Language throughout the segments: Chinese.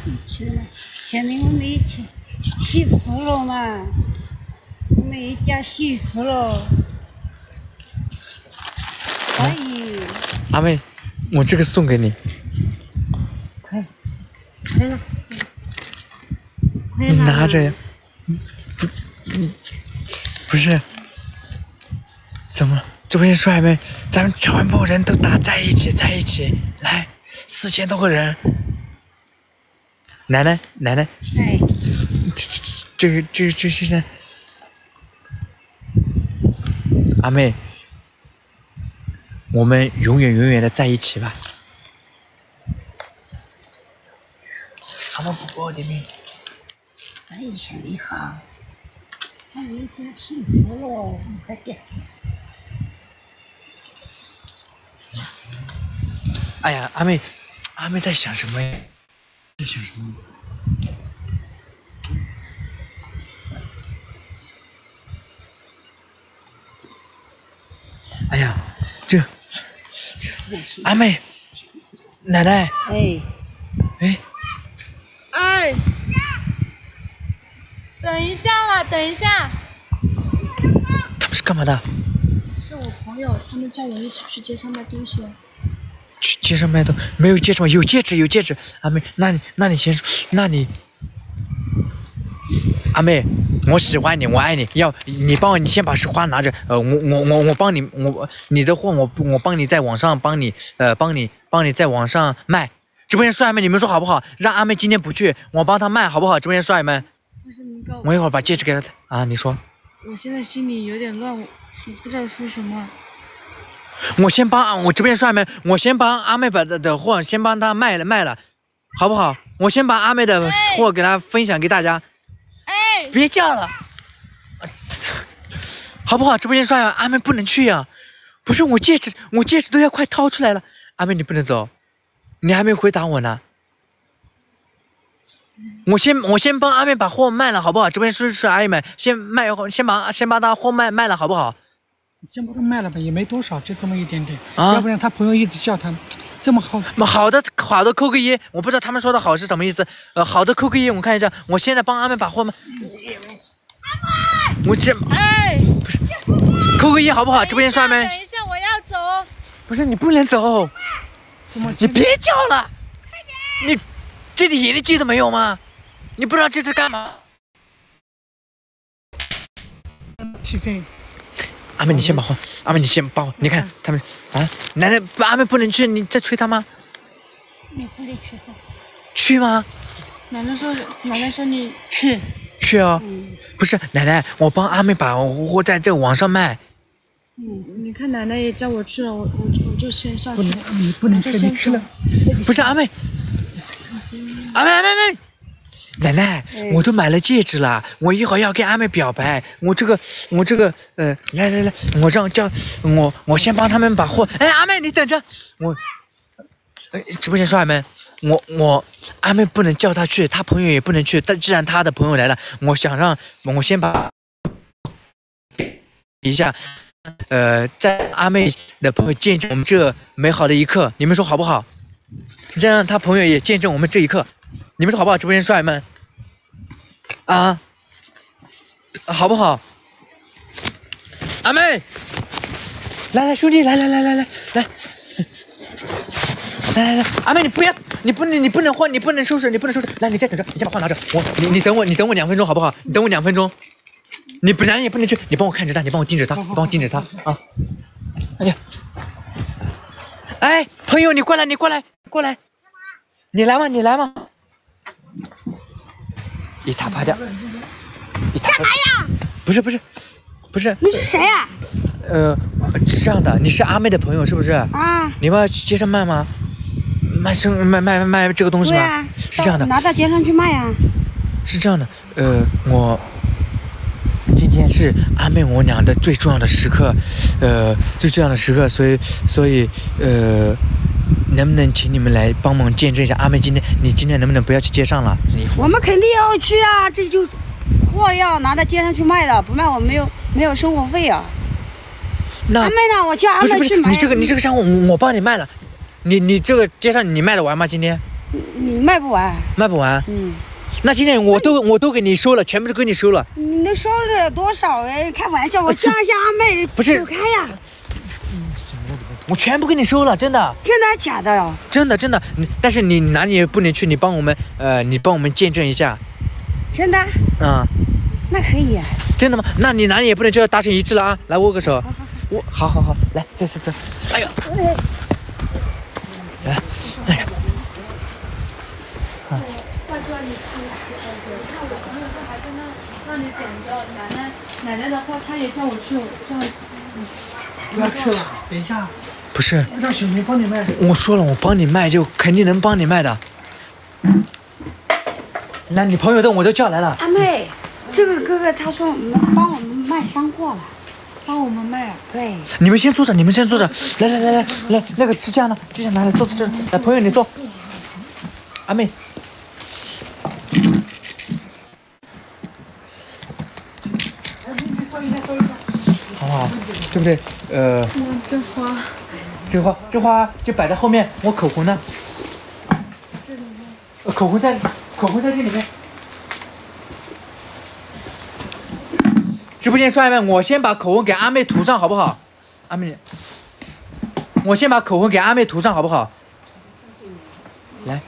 去了，前面我们一起洗服了嘛，我们一家洗服了。可以。 阿妹，我这个送给你。 快了， 你拿着呀。不是，怎么这边帅妹，咱们全部人都打在一起，来，4000多个人。奶奶， 哎， 这现在，阿妹，我们永远的在一起吧。阿妹不过里面。 哎呀，你好，我一家幸福了，快点。 哎呀，阿妹在想什么呀？在想什么？哎呀，这阿妹，奶奶， 哎，等一下嘛，等一下。 他们是干嘛的？ 是我朋友，他们叫我一起去街上卖东西。 去街上卖东西？没有戒指吗？有戒指。阿妹，那你先说，阿妹，我喜欢你，我爱你，要你帮我，你先把花拿着，我帮你，你的货我帮你在网上帮你在网上卖。直播间帅们，你们说好不好？让阿妹今天不去，我帮她卖好不好？直播间帅们， 不是你搞我一会儿把戒指给她啊，你说。 我现在心里有点乱，我不知道说什么。 我直播间帅们，我先帮阿妹把的货先帮她卖了，好不好？我先把阿妹的货给她分享给大家。 哎， 别叫了，好不好？直播间帅啊，阿妹不能去呀、不是我戒指都要快掏出来了，阿妹你不能走，你还没回答我呢。我先帮阿妹把货卖了，好不好？直播间是阿姨们，先把她货卖了，好不好？ 先把它卖了吧，也没多少，就这么一点点。 啊， 要不然他朋友一直叫他，这么好。 好的，扣个一，我不知道他们说的好是什么意思。好的，扣个一，我看一下。我现在帮阿妹把货卖。我这不是扣个一好不好？直播间刷没？ 等一下，我要走。 不是你不能走，你别叫了，你这点眼力劲都没有吗？你不知道这是干嘛？ 踢飞。 阿妹，你先把货，阿妹你先帮我，你看他们啊，奶奶阿妹不能去，你在催她吗？ 你不能去吗？ 去吗？奶奶说你去啊，不是奶奶，我帮阿妹把货在这网上卖。 你看奶奶也叫我去了，我就先下去。 你不能去，你去了。 不是阿妹，阿妹。奶奶，我都买了戒指了，我一会儿要跟阿妹表白。我这个，来，我先帮他们把货。哎，阿妹你等着，直播间说阿妹，我阿妹不能叫她去，她朋友也不能去。但既然她的朋友来了，我先把一下，在阿妹的朋友见证我们这美好的一刻，你们说好不好？让她朋友也见证我们这一刻。你们说好不好？直播间帅们，啊，好不好？阿妹，来，兄弟，来，阿妹，你不能换，你不能收拾，来，你再等着，你先把话拿着，你等我2分钟好不好？你等我2分钟，你本来也不能去，你帮我看着他，你帮我盯着他啊！哎呀，哎，朋友，你过来，你来嘛。一塔趴掉， 干嘛呀？ 不是， 你是谁呀？ 是这样的，你是阿妹的朋友是不是？ 啊， 你们要去街上卖吗？卖这个东西吗？ 啊， 是这样的， 拿到街上去卖呀。 是这样的，我今天是阿妹我俩的最重要的时刻，所以能不能请你们来帮忙见证一下？阿妹你今天能不能不要去街上了？ 我们肯定要去啊，这就货要拿到街上去卖的，不卖我没有生活费啊。 那阿妹呢？我叫阿妹去买。 你这个商户我帮你卖了，你这个街上你卖得完吗？今天？ 你卖不完。 卖不完。 嗯， 那今天我都给你收了，全部都给你收了。 你能收了多少哎？开玩笑，我乡下阿妹不是走开呀！ 我全部给你收了，真的。 真的假的呀？ 真的，但是你哪里也不能去，你帮我们见证一下。 真的？ 嗯， 那可以呀。 真的吗？那你哪里也不能就要达成一致了啊！来握个手。好，来，这，哎呀，来，哎呀， 大哥，你看我朋友都还在那里等着，奶奶的话，她也叫我去， 不要去了，等一下， 不是， 让小明帮你卖。 我说了，我帮你卖就肯定能帮你卖的。那你朋友的我都叫来了。 阿妹，这个哥哥他说帮我们卖山货了。 帮我们卖啊。 对。 你们先坐着，来，那个支架呢？支架拿来，坐这。来，朋友你坐。阿妹。好不好？对不对？这花就摆在后面。我口红呢？口红在这里面。直播间刷一们，我先把口红给阿妹涂上，好不好？阿妹，我先把口红给阿妹涂上，好不好？来。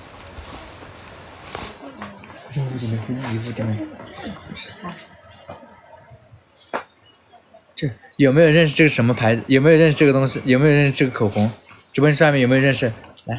这有没有认识这个什么牌子？有没有认识这个东西？有没有认识这个口红？直播间刷一们有没有认识？来。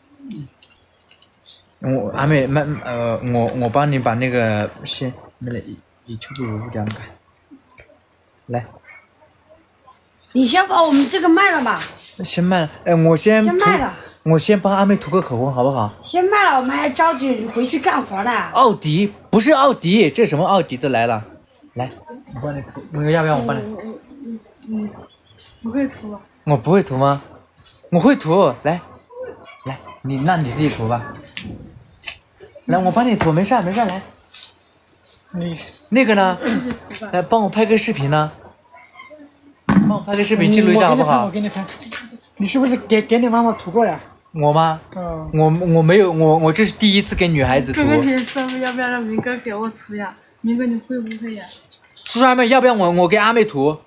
阿妹我帮你把那个先没了一出不如这样改。来， 你先把我们这个卖了吧。 先卖了，我先卖了。 我先帮阿妹涂个口红，好不好？ 先卖了，我们还着急回去干活呢。 奥迪不是奥迪，这什么奥迪的来了？来，我帮你涂，要不要我帮你？ 不会涂吧？ 我不会涂吗？我会涂，来，那你自己涂吧。来，我帮你涂，没事，来。 你那个呢？来帮我拍个视频呢。帮我拍个视频记录一下好不好？ 我给你拍。你是不是给你妈妈涂过呀？ 我吗？ 嗯。 我没有，我这是第一次给女孩子涂。 哥哥，你说要不要让明哥给我涂呀？明哥你会不会呀？ 叔叔阿妹，要不要我给阿妹涂？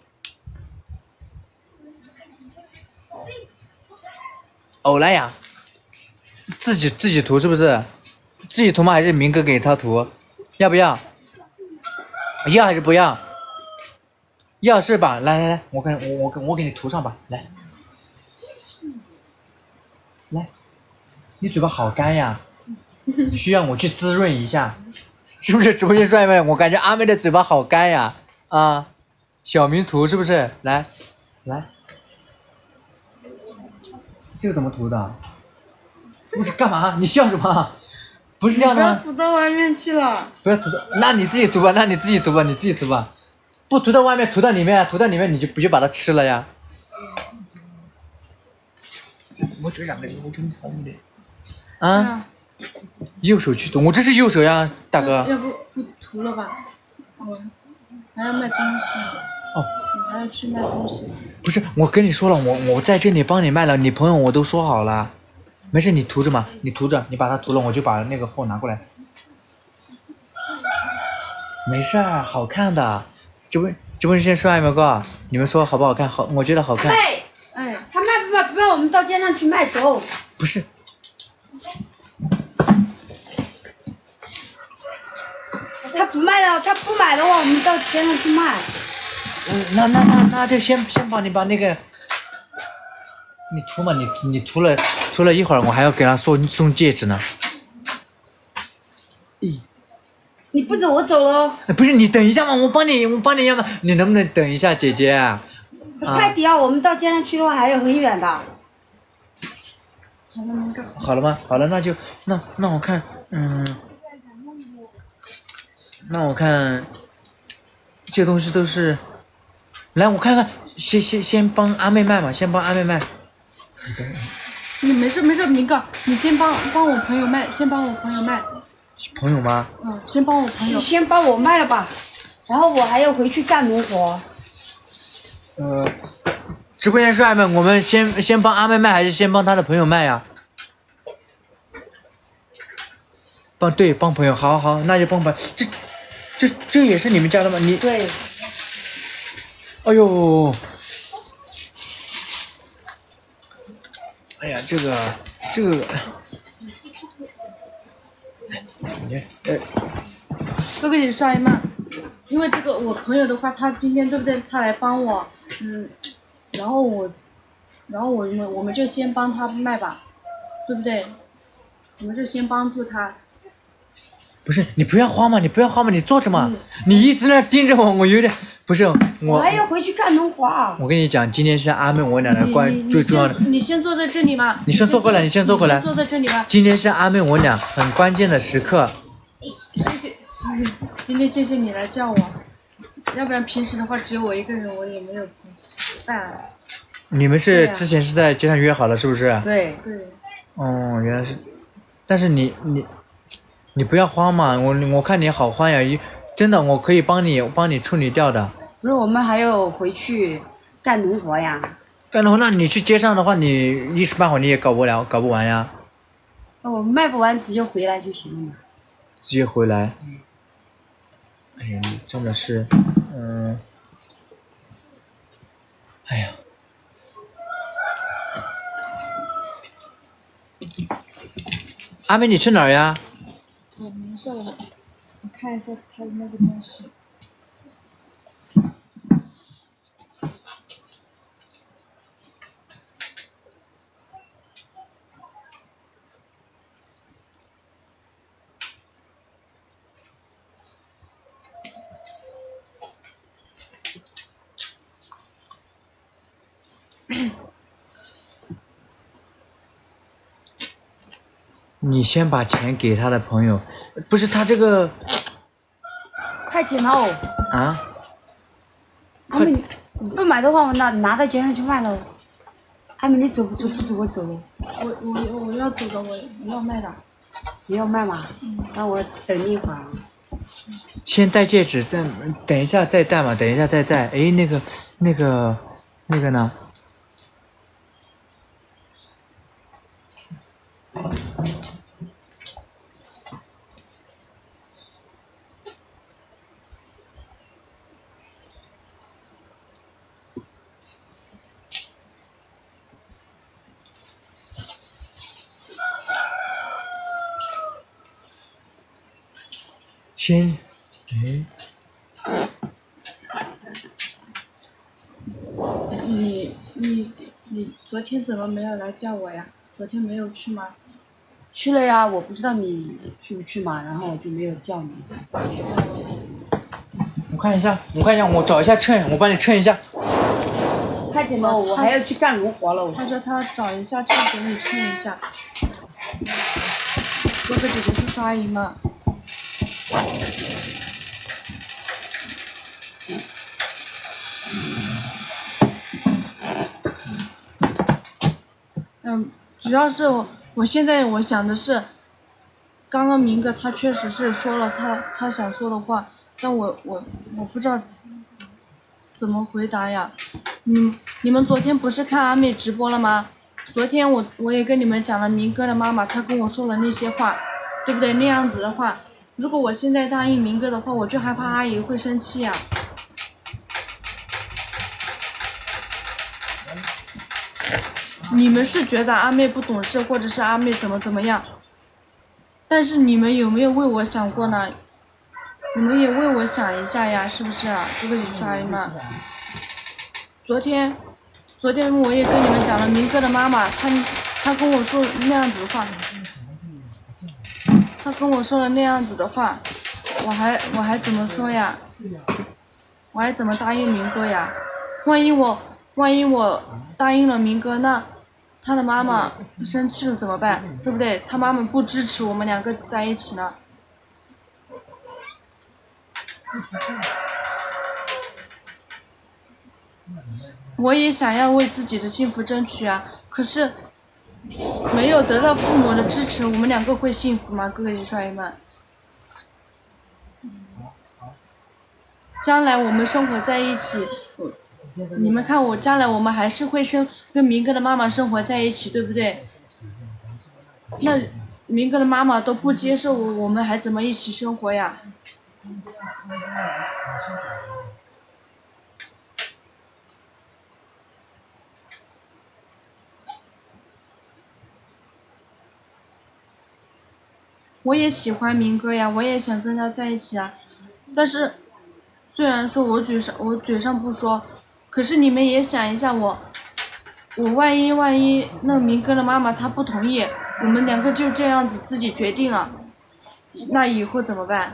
欧莱雅。自己涂是不是？自己涂吗？还是明哥给他涂？要不要？要还是不要？要是吧，来，我给你涂上吧，来，你嘴巴好干呀，需要我去滋润一下，是不是？直播间帅妹，我感觉阿妹的嘴巴好干呀，啊，小明涂是不是？来，这个怎么涂的？不是干嘛？你笑什么？不是这样的吗？ 不要涂到外面去了。 不要涂到，那你自己涂吧，你自己涂吧。不涂到外面，涂到里面，你就把它吃了呀。我嘴上的我真聪明的。啊？右手去涂，我这是右手呀，大哥。 要不涂了吧？我还要卖东西。 哦。 我还要去卖东西。 不是，我跟你说了，我在这里帮你卖了，你朋友我都说好了。没事，你涂着嘛，你把它涂了，我就把那个货拿过来。没事儿，好看的。直播间帅没哥，你们说好不好看？好，我觉得好看。 哎，他卖不卖？不卖，我们到街上去卖，走。 不是。 他不卖了，他不买的话，我们到街上去卖。 那就先帮你把那个，你涂嘛，你涂了一会儿，我还要给他送戒指呢。 你不走，我走了。 不是，你等一下嘛，我帮你要么你能不能等一下，姐姐？ 快点啊！我们到街上去的话还有很远的。 好了吗？好了，那我看，那我看，这东西都是，来我看看，先帮阿妹卖嘛，先帮阿妹卖。 你没事，明哥，你先帮我朋友卖，先帮我朋友卖。 朋友吗？ 先帮我朋友。 先帮我卖了吧，然后我还要回去干农活。 直播间帅们，我们先帮阿妹卖，还是先帮她的朋友卖呀？ 帮朋友，好好，那就帮朋友。这也是你们家的吗？你对， 哎呦，哎呀，这个，你哥哥姐刷姨妈，因为这个我朋友的话，他今天对不对？他来帮我，然后我们就先帮他卖吧，对不对？我们就先帮助他。 不是你不要慌嘛，你坐着嘛，你一直在那盯着我，我有点不是我还要回去看农活。 我跟你讲，今天是阿妹我俩的最重要的。 你先坐在这里嘛。 你先坐过来，你先坐过来。 坐在这里吧。 今天是阿妹我俩很关键的时刻。 谢谢，今天谢谢你来叫我，要不然平时的话只有我一个人，我也没有办。 你们是之前是在街上约好了，是不是？ 对。 哦，原来是，但是你不要慌嘛，我看你好慌呀，真的我可以帮你处理掉的。 不是，我们还要回去干农活呀。 干农活，那你去街上的话，你一时半会儿你也搞不完呀。 我卖不完，直接回来就行了嘛。 直接回来。哎呀，你真的是，哎呀。阿妹，你去哪儿呀？ 没事，我看一下他的那个东西。 你先把钱给他的朋友，不是他这个。 快点哦！ 啊？ 阿妹，你不买的话，我拿到街上去卖了。阿妹，你走不走？不走我走了。 我要走的，我要卖的。 你要卖吗？那我等你一会儿。 先戴戒指，再等一下再戴嘛，等一下再戴。哎，那个呢？先，哎。 你昨天怎么没有来叫我呀？昨天没有去吗？ 去了呀，我不知道你去不去嘛，然后我就没有叫你。 我看一下，我找一下秤，我帮你称一下。 快点哦，我还要去干农活了。 他说他找一下秤给你称一下。哥哥姐姐去刷姨妈。主要是我现在我想的是，刚刚明哥他确实是说了他想说的话，但我不知道怎么回答呀。你们昨天不是看阿妹直播了吗？昨天我也跟你们讲了明哥的妈妈，她跟我说了那些话，对不对？那样子的话，如果我现在答应明哥的话，我就害怕阿姨会生气呀。你们是觉得阿妹不懂事，或者是阿妹怎么样？但是你们有没有为我想过呢？你们也为我想一下呀，是不是啊？哥哥姐姐刷姨妈。昨天我也跟你们讲了，明哥的妈妈，她跟我说那样子的话，她跟我说了那样子的话，我还怎么说呀？我还怎么答应明哥呀？万一我答应了明哥，那他的妈妈生气了怎么办？对不对？他妈妈不支持我们两个在一起呢。我也想要为自己的幸福争取啊，可是没有得到父母的支持，我们两个会幸福吗？哥哥姐姐刷姨妈。将来我们生活在一起，你们看我将来我们还是会跟明哥的妈妈生活在一起，对不对？那明哥的妈妈都不接受我们，还怎么一起生活呀？我也喜欢明哥呀，我也想跟他在一起啊。但是，虽然说我嘴上不说，可是你们也想一下我万一那明哥的妈妈她不同意，我们两个就这样子自己决定了，那以后怎么办？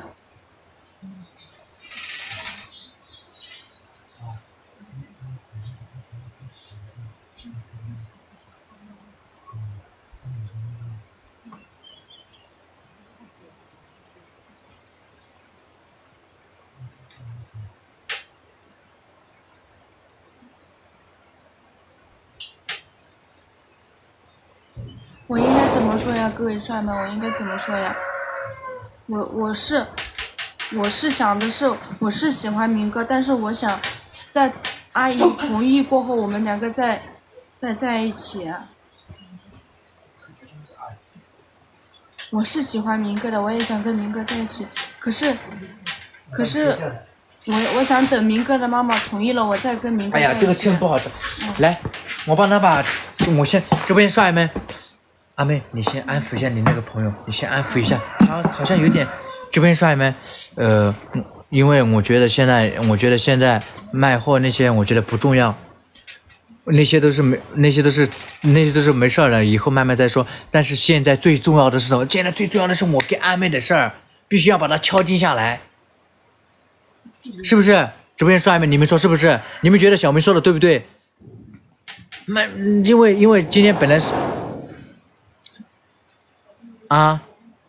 我应该怎么说呀，各位帅们？我应该怎么说呀？我是想的是，我是喜欢明哥，但是我想在阿姨同意过后，我们两个再在一起。我是喜欢明哥的，我也想跟明哥在一起。可是我想等明哥的妈妈同意了，我再跟明哥在一起。 哎呀，这个秤不好找，来，我帮他把，我先这边帅们。阿妹，你先安抚一下你那个朋友，你先安抚一下，他好像有点，这边帅们，因为我觉得现在卖货那些，我觉得不重要，那些都是没事儿了，以后慢慢再说。但是现在最重要的是什么？现在最重要的是我跟阿妹的事儿，必须要把它敲定下来，是不是？这边帅们，你们说是不是？你们觉得小明说的对不对？因为今天本来是。啊，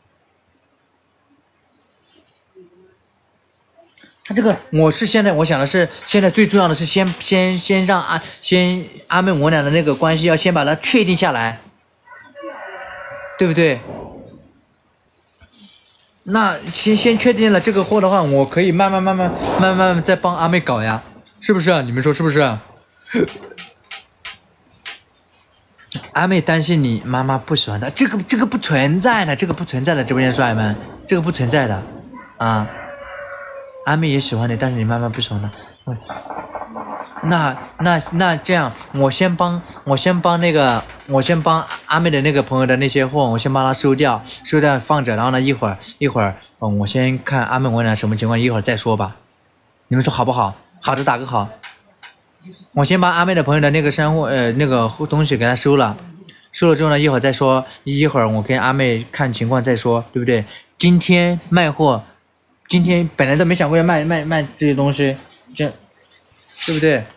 他这个我想的是，现在最重要的是先让阿妹我俩的那个关系要先把它确定下来，对不对？那先确定了这个货的话，我可以慢慢再帮阿妹搞呀，是不是啊？你们说是不是啊？阿妹担心你妈妈不喜欢她，这个不存在的，这个不存在的，直播间帅们，这个不存在的，啊，阿妹也喜欢你，但是你妈妈不喜欢她，那这样，我先帮阿妹的那个朋友的那些货，我先帮他收掉放着，然后呢一会儿，我先看阿妹我俩什么情况，一会儿再说吧，你们说好不好？好的打个好。我先把阿妹的朋友的那个山货那个东西给他收了之后呢，一会儿再说，一会儿我跟阿妹看情况再说，对不对？今天卖货，今天本来都没想过要卖这些东西，这对不对？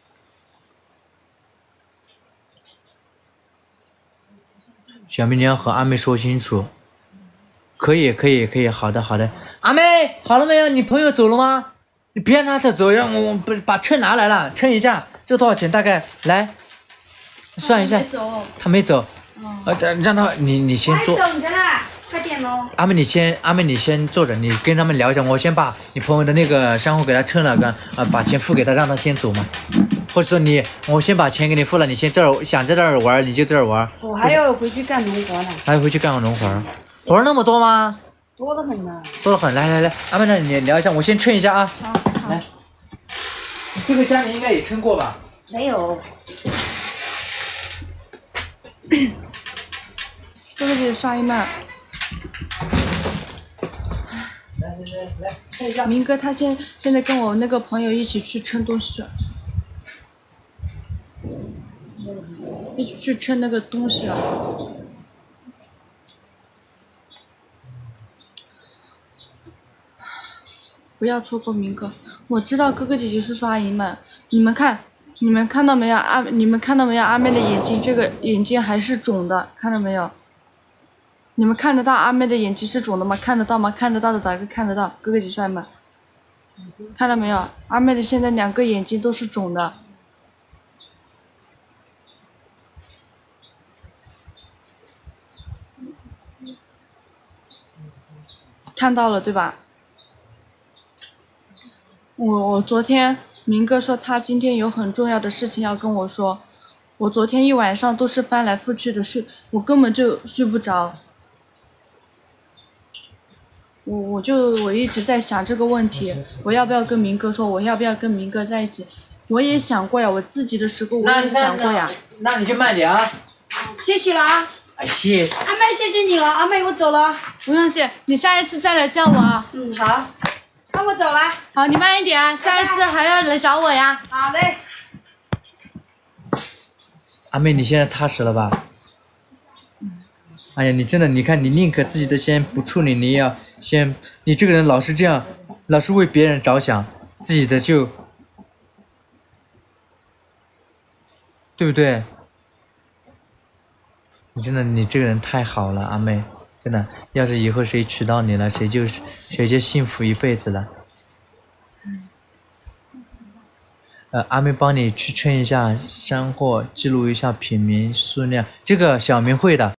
小明你要和阿妹说清楚，可以，好的，阿妹好了没有？你朋友走了吗？你别让他走，让我把秤拿来了，称一下，这多少钱？大概来算一下。他没走。让他你先坐。 等着啦，快点喽。 阿妹你先坐着，你跟他们聊一下，我先把你朋友的那个商户给他称了，把钱付给他，让他先走嘛。或者说我先把钱给你付了，你先想在这儿玩，你就这儿玩。 我还要回去干农活呢。 还要回去干农活？活那么多吗？ 多得很呢。 多得很，来，阿妹那你聊一下，我先称一下啊。 好。 来，这个家里应该也称过吧？ 没有。 这个给刷一曼。 来， 明哥他现在跟我那个朋友一起去称东西去了，一起去称那个东西了。不要错过明哥，我知道哥哥姐姐叔叔阿姨们，你们看到没有？你们看到没有？阿妹的眼睛，这个眼睛还是肿的，看到没有？你们看得到阿妹的眼睛是肿的吗？看得到吗？看得到的打个看得到，哥哥姐姐们，看到没有？阿妹的现在2个眼睛都是肿的。看到了对吧？我昨天明哥说他今天有很重要的事情要跟我说，我昨天一晚上都是翻来覆去的睡，我根本就睡不着。 我一直在想这个问题，我要不要跟明哥说，我要不要跟明哥在一起？我也想过呀，我自己的时候我也想过呀。 那你就慢点啊。 谢谢了啊， 哎，谢。 阿妹，谢谢你了，阿妹，我走了。 不用谢，你下一次再来叫我啊。 嗯，好，那我走了。 好，你慢一点啊，下一次还要来找我呀。 好嘞。 阿妹，你现在踏实了吧？哎呀，你真的，你看，你宁可自己的先不处理，你也要先，你这个人老是这样，老是为别人着想，自己的就，对不对？你真的，你这个人太好了，阿妹，真的，要是以后谁娶到你了，谁就幸福一辈子了。阿妹帮你去称一下山货，记录一下品名数量，这个小明会的。